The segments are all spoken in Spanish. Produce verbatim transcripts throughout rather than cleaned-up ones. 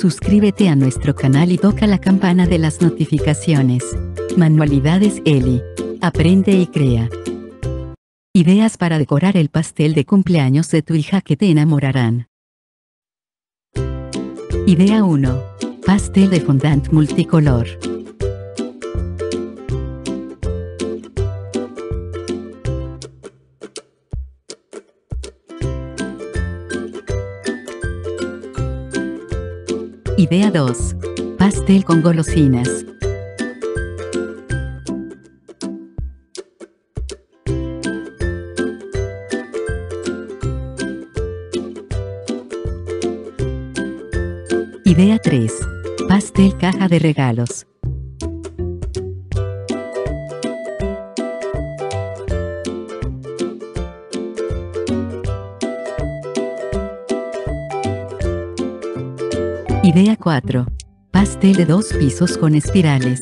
Suscríbete a nuestro canal y toca la campana de las notificaciones. Manualidades Eli. Aprende y crea. Ideas para decorar el pastel de cumpleaños de tu hija que te enamorarán. Idea uno. Pastel de fondant multicolor. Idea dos. Pastel con golosinas. Idea tres. Pastel caja de regalos. Idea cuatro. Pastel de dos pisos con espirales.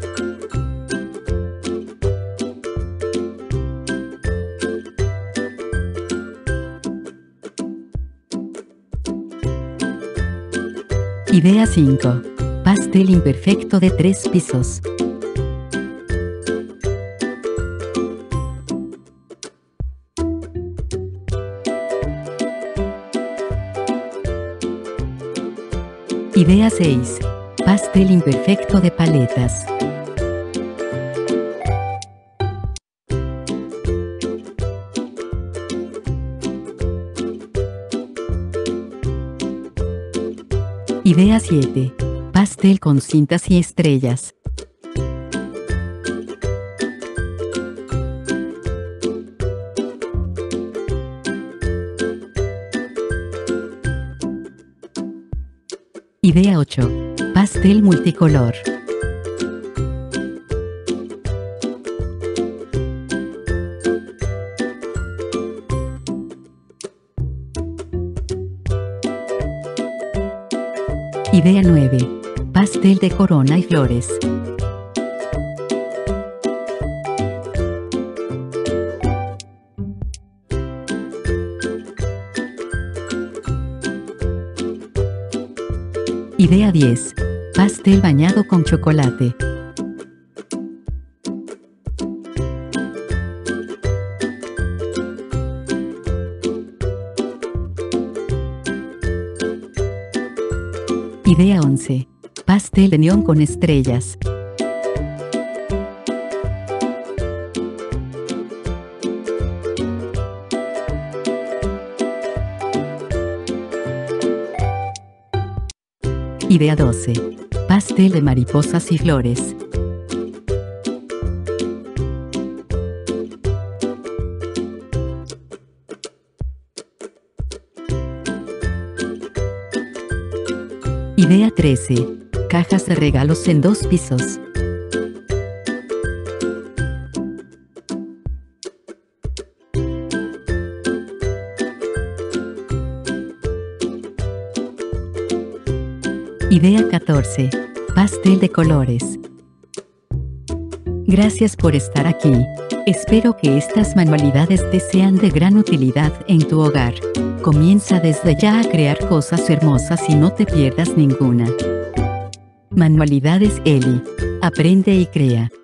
Idea cinco. Pastel imperfecto de tres pisos. Idea seis. Pastel imperfecto de paletas. Idea siete. Pastel con cintas y estrellas. Idea ocho. Pastel multicolor. Idea nueve. Pastel de corona y flores. Idea diez. Pastel bañado con chocolate. Idea once. Pastel de neón con estrellas. Idea doce. Pastel de mariposas y flores. Idea trece. Cajas de regalos en dos pisos. Idea catorce. Pastel de colores. Gracias por estar aquí. Espero que estas manualidades te sean de gran utilidad en tu hogar. Comienza desde ya a crear cosas hermosas y no te pierdas ninguna. Manualidades Eli. Aprende y crea.